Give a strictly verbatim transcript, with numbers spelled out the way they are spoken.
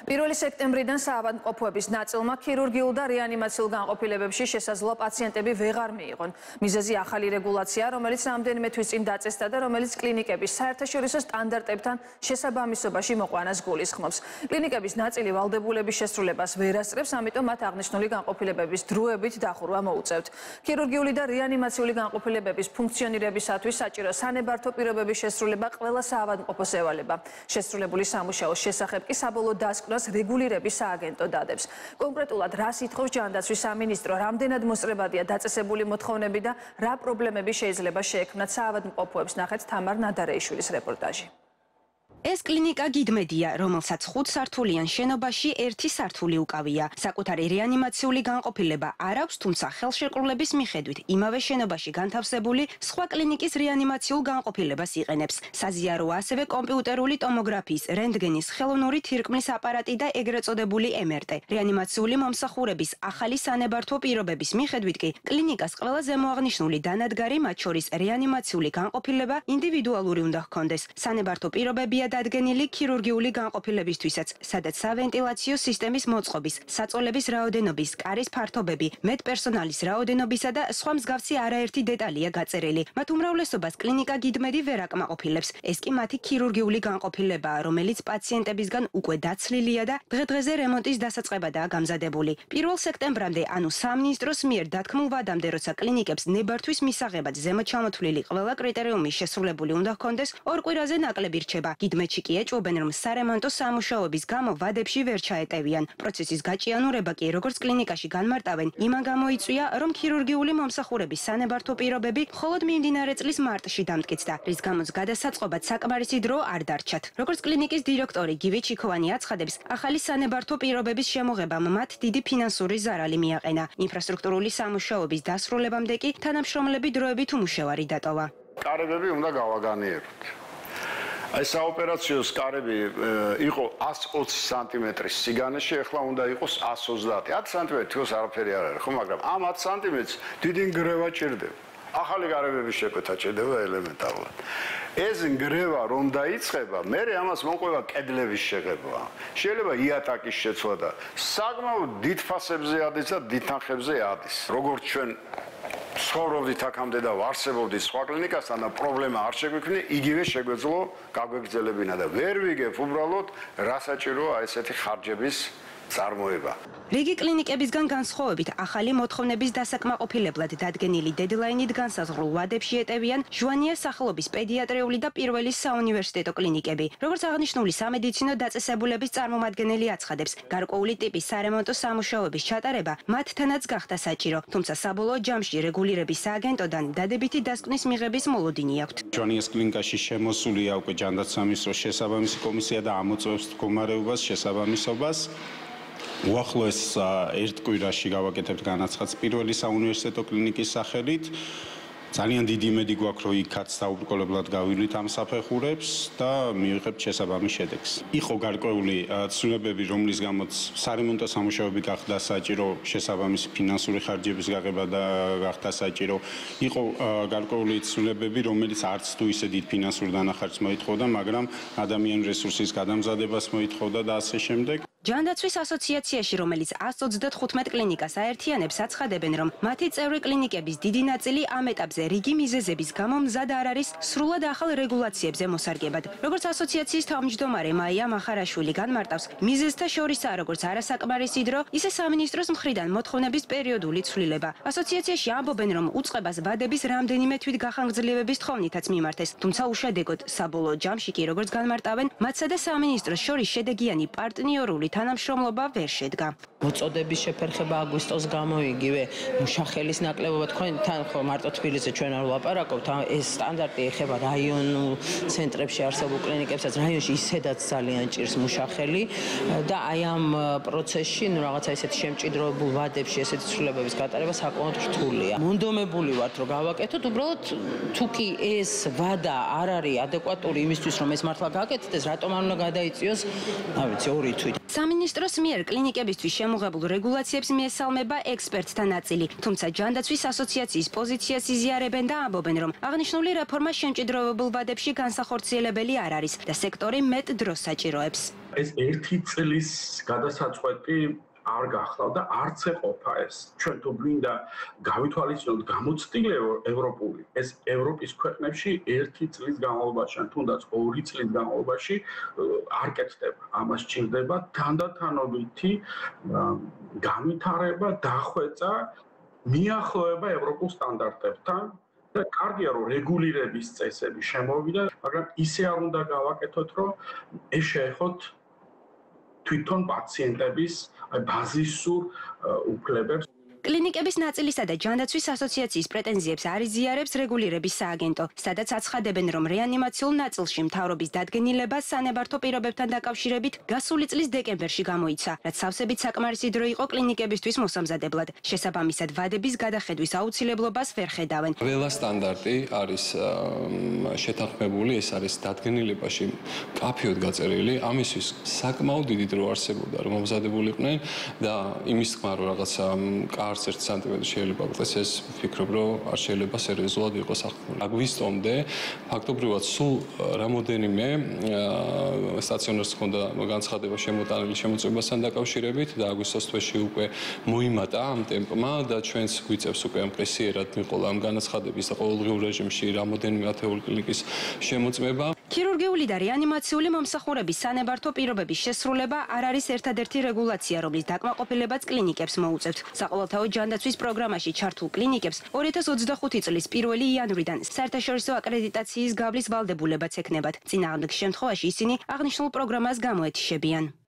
პირველი სექტემბრიდან საავადმყოფოების ნაწილმა ქირურგიულ და რეანიმაციულ განყოფილებებში შესაძლოა პაციენტები ვეღარ მიიღონ. მიზეზი ახალი რეგულაცია, რომელიც რამდენიმე თვის წინ დაწესდა და რომელიც კლინიკების საერთაშორისო სტანდარტებთან შესაბამისობაში მოყვანას გულისხმობს. კლინიკების ნაწილი ვალდებულების შესრულებას ვერ ასწრებს, ამიტომ მათ აღნიშნული განყოფილებების დროებით დახურვა მოუწევთ. ქირურგიული და რეანიმაციული განყოფილებების ფუნქციონირებისათვის საჭირო სანებართო პირობების შესრულება ყველა საავადმყოფოს ევალება. შესრულებული სამუშაოს შესახებ კი საბოლოო დასკვნას რეგულირების სააგენტო დადებს. კონკრეტულად რას ითხოვს ჯანდაცვის სამინისტრო, რამდენად მოსწრებადია დაწესებული მოთხოვნები და რა პრობლემები შეიძლება შეექმნათ საავადმყოფოებს, ნახეთ თამარ ნადარეიშვილის რეპორტაჟი. ეს კლინიკა გიდმედია, რომელსაც ხუთსართულიან შენობაში ერთი სართული უკავია. საკუთარი რეანიმაციული განყოფილება არ აქვს, თუმცა ხელშეკრულების მიხედვით იმავე შენობაში განთავსებული სხვა კლინიკის რეანიმაციულ განყოფილებას იყენებს. საზიაროა ასევე კომპიუტერული ტომოგრაფიის, რენტგენის, ხელოვნური თირკმლის აპარატი და ეგრეთ წოდებული ემ ერ ტე. რეანიმაციული მომსახურების ახალი სანებართო პირობების მიხედვით კი კლინიკას ყველა ზემოაღნიშნული დანადგარი, მათ შორის რეანიმაციული განყოფილება ინდივიდუალური უნდა ჰქონდეს. სანებართო პირობებია დადგენილი ქირურგიული განყოფილებისთვისაც, სადაც სავენტილაციო სისტემის მოწყობის, საწოლების რაოდენობის, კარის ფართობები, მედპერსონალის რაოდენობისა და სხვა მსგავსი არაერთი დეტალია გაწერილი. მათ უმრავლესობას კლინიკა გიდმედი ვერ აკმაყოფილებს. ეს კი მათი ქირურგიული განყოფილებაა, რომელიც პაციენტებისგან უკვე დაცლილია და დღე-დღეზე რემონტის დასაწყებადაა გამზადებული. პირველ სექტემბრამდე, ანუ სამინისტროს მიერ დათქმულ ვადამდე, როცა კლინიკებს ნებართვის მისაღებად ზემოთ ჩამოთვლილი ყველა კრიტერიუმი შესრულებული უნდა ჰქონდეს, ორ კვირაზე ნაკლები რჩება. გიდმედში კი ეჭვობენ, რომ სარემონტო სამუშაოების გამო ვადებში ვერ ჩაეტევიან. პროცესის გაჭიანურება კი როგორც კლინიკაში განმარტავენ, იმან გამოიწვია, რომ ქირურგიული მომსახურების სანებართო პირობები მხოლოდ მიმდინარე წლის მარტში დამტკიცდა, რის გამოც გადასაწყობად საკმარისი დრო არ დარჩათ. როგორც კლინიკის დირექტორი გივი ჩიქოვანი აცხადებს, ახალი სანებართო პირობების შემოღებამ მათ დიდი ფინანსური ზარალი მიაყენა. ინფრასტრუქტურული სამუშაოების დასრულებამდე კი თანამშრომლები დროებით უმუშევარი დატოვა. კარებები უნდა გავაგანიეროთ. ეს საოპერაციო სკარები იყო ასი ოცი სანტიმეტრის სიგანეში, ახლა უნდა იყოს ასი ოცდაათი. ათი სანტიმეტრი თქოს არაფერი არ არის, ხო, მაგრამ ამ ათი სანტიმეტრს დიდი ნგრევა ჭირდება. ახალი კარებების შეკვეთა ჭირდება ელემენტარულად. ეს ნგრევა რომ დაიწყება, მერე ამას მოყვება კედლების შეღება. შეიძლება იატაკის შეცვლა და საკმაოდ დიდ ფასებზე ადის და დიდ თანხებზე ადის. როგორც ჩვენ ცხოვრობდით აქამდე და ვარსებობდით სხვა კლინიკასთან და პრობლემა არ შეგვიქმნა, იგივე შეგვეძლო გაგვეგრძელებინა და ვერ ვიგებ უბრალოდ რა საჭიროა ესეთი ხარჯების წარმოება. რიგი კლინიკებისგან განსხვავებით, ახალი მოთხოვნების დასაკმაყოფილებლად დადგენილი დედლაინით განსაზღვრულ ვადებში ეტევიან ჟვანიას სახელობის პედიატრიული და პირველი საუნივერსიტეტო კლინიკები. როგორც აღნიშნული სამედიცინო დაწესებულების წარმომადგენელი აცხადებს, გარკვეული ტიპის სარემონტო სამუშაოების ჩატარება მათთანაც გახდა საჭირო, თუმცა საბოლოო ჯამში რეგულირების სააგენტოდან დადებითი დასკვნის მიღების მოლოდინი აქვთ. ჟვანიას კლინიკაში შემოსულია უკვე ჯანდაცვის სამინისტროს შესაბამისი კომისია და ამოწევს მდგომარეობას, შესაბამისობას. უახლოეს ერთ კვირაში გავაკეთებთ განაცხადს პირველი საუნივერსიტეტო კლინიკის სახელით. ძალიან დიდი იმედი გვაქვს, რომ იქაც საუბრკოლებლად გავივლით ამ საფეხურებს და მივიღებთ შესაბამის შედეგს. იყო გარკვეული ცვლილებები, რომლის გამოც სარემონტო სამუშაოები გახდა საჭირო, შესაბამისი ფინანსური ხარჯების გაღება და გახდა საჭირო. იყო გარკვეული ცვლილებები, რომელიც არც თუ ისე დიდ ფინანსურ დანახარჯს მოითხოვდა, მაგრამ ადამიანური რესურსის გადამზადებას მოითხოვდა და ასე შემდეგ. ჯანდაცვის ასოციაციაში, რომელიც ასი ოცდათხუთმეტ კლინიკას აერთიანებს, აცხადებენ, რომ მათი წევრი კლინიკების დიდი ნაწილი ამ ეტაპზე რიგი მიზეზების გამო მზად არ არის სრულად ახალ რეგულაციებზე მოსარგებად. როგორც ასოციაციის თავმჯდომარე მაია მახარაშვილი განმარტავს, მიზეზთა შორისაა როგორც არასაკმარისი დრო, ისე სამინისტროს მხრიდან მოთხოვნების პერიოდული ცვლილება. ასოციაციაში ამბობენ, რომ უწყებას ვადების რამდენიმე თვით გახანგრძლივების თხოვნითაც მიმართეს, თუმცა უშედეგოდ საბოლოო ჯამში კი, როგორც განმარტავენ, მათსა და სამინისტროს შორის შედეგიანი პარტნიორული თანამშრომლობა ვერ შედგა. მოწოდების შეფერხება აგვისტოს გამო იგივე მუშახელის ნაკლებობა თქვენთან ხო მარტო თბილისზე ჩვენ არ ვლაპარაკობთ, ეს სტანდარტი ეხება რაიონულ ცენტრებში არსებულ კლინიკებსაც, რაიონში ისედაც ძალიან ჭირს მუშახელი და აი ამ პროცესში ნუ რაღაცა ისეთი შემჭიდროებულ ვადებში ესეთი ცვლილებების გატარება საკმაოდ რთულია. მონდომებული ვართ რომ გავაკეთოთ, უბრალოდ თუ კი ეს ვადა არ არის ადეკვატური იმისთვის რომ ეს მართლა გააკეთდეს, რატომ არ უნდა გადაიწიოს, რა ვიცი, ორი თვით. სამინისტროს მიერ კლინიკებისთვის შემოღებულ რეგულაციებს მიესალმება ექსპერტთა ნაწილი, თუმცა ჯანდაცვის ასოციაციის პოზიციას იზიარებენ და ამბობენ, რომ აღნიშნული რეფორმა შემჭიდროვებულ ვადებში განსახორციელებელი არ არის და სექტორი მეტ დროს საჭიროებს. ეს ერთი წლის გადასაწყვეტი არ გახლავდა, არც ეყოფა ეს. ჩვენ თუ გვინდა გავითვალისწინოთ გამოცდილება ევროპული, ეს ევროპის ქვეყნებში ერთი წლის განმავლობაში, თუნდაც ორი წლის განმავლობაში არ კეთდება. ამას სჭირდება თანდათანობითი განვითარება, დახვეწა, მიახლოება ევროპულ სტანდარტებთან. და კარგია რომ რეგულირების წესები შემოვიდა, მაგრამ ისე არ უნდა გავაკეთოთ, რომ ეს შეეხოთ თვითონ პაციენტების ბაზისურ უფლებებს. კლინიკების ნაწილისა და ჯანდაცვის ასოციაციის პრეტენზიებს არ იზიარებს რეგულირების სააგენტო, სადაც აცხადებენ, რომ რეანიმაციულ ნაწილში მთავრობის დადგენილება სანებართო პირობებთან დაკავშირებით გასული წლის დეკემბერში გამოიცა, რაც სავსებით საკმარისი დრო იყო კლინიკებისთვის მოსამზადებლად. შესაბამისად, ვადების გადახედვის აუცილებლობას ვერ ხედავენ. ყველა სტანდარტი არის შეთანხმებული, ეს არის დადგენილებაში კაფეოდ გაწერილი, ამისთვის საკმაოდ დიდი დრო არსებობდა, რომ მომზადებულიყვნენ და იმის თქმა, რომ რაღაცა არც ერთი სანტიმეტრი შეიძლება გყეს, ეს ვფიქრობ, რომ არ შეიძლება სერიოზულად იყოს აღქმული. აგვისტომდე, ფაქტობრივად სულ რამოდენიმე სტაციონარს ჰქონდა განცხადება შემოტანილი შემოწმებასთან დაკავშირებით და აგვისტოს თვეში უკვე მოიმატა ამ ტემპმა და ჩვენს გვიწევს უკვე ამპრესიერად მიყოლა ამ განაცხადების და ყოველდღიურ რეჟიმში რამოდენიმე ათეული კლინიკის შემოწმება. ქირურგიული და რეანიმაციული მომსახურების სანებართო პირობების შესრულება არ არის ერთადერთი რეგულაცია, რომლის დაკმაყოფილებაც კლინიკებს მოუწევთ. საყოველთაო ჯანდაცვის პროგრამაში ჩართულ კლინიკებს ორი ათას ოცდახუთი წლის პირველი იანვრიდან საერთაშორისო აკრედიტაციის გავლის ვალდებულებაც ექნებათ. წინააღმდეგ შემთხვევაში ისინი აღნიშნულ პროგრამას გამოეთიშებიან.